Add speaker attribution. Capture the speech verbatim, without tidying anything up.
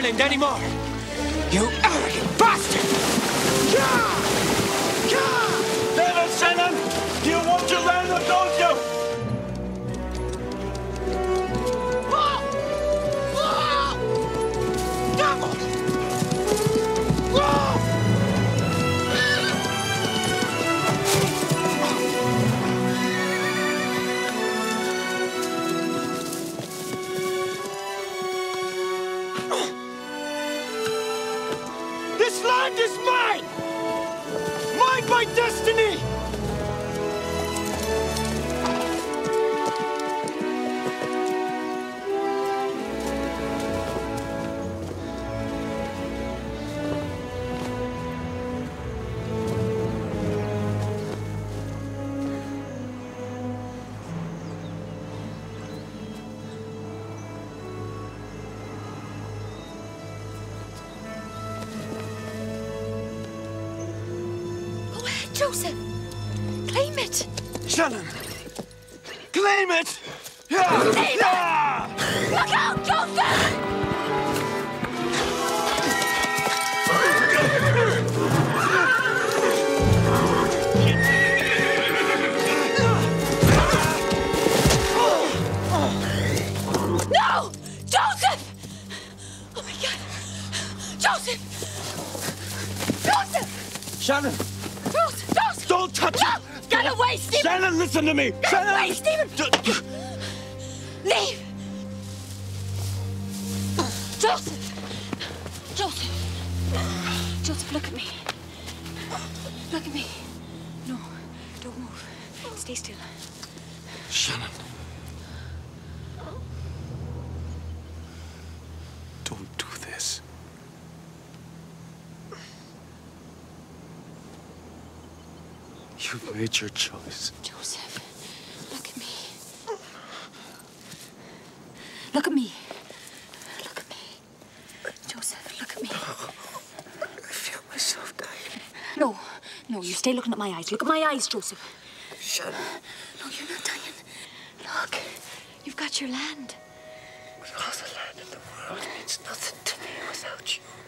Speaker 1: Ireland anymore! You arrogant bastard!
Speaker 2: David Shannon! You want your land or don't you?
Speaker 1: This land is mine! Mine by destiny!
Speaker 3: Joseph! Claim it!
Speaker 2: Shannon! Claim it! Yeah.
Speaker 3: Claim it!
Speaker 2: Yeah.
Speaker 3: Look out, Joseph! No! Joseph! Oh my God! Joseph! Joseph!
Speaker 2: Shannon!
Speaker 3: Joseph! Joseph!
Speaker 2: Don't touch
Speaker 3: no!
Speaker 2: it!
Speaker 3: Get away, Stephen!
Speaker 2: Shannon, listen to me!
Speaker 3: Get
Speaker 2: Shannon!
Speaker 3: away, Stephen!
Speaker 2: D-
Speaker 3: Leave! Joseph! Joseph! Joseph, look at me. Look at me. No, don't move. Stay still.
Speaker 2: Shannon. Don't do this. You've made your choice.
Speaker 3: Joseph, look at me. Look at me. Look at me. Joseph, look at me.
Speaker 2: I feel myself dying.
Speaker 3: No, no, you stay looking at my eyes. Look at my eyes, Joseph.
Speaker 2: Shannon.
Speaker 3: No, you're not dying. Look, you've got your land.
Speaker 2: All the land in the world means nothing to me without you.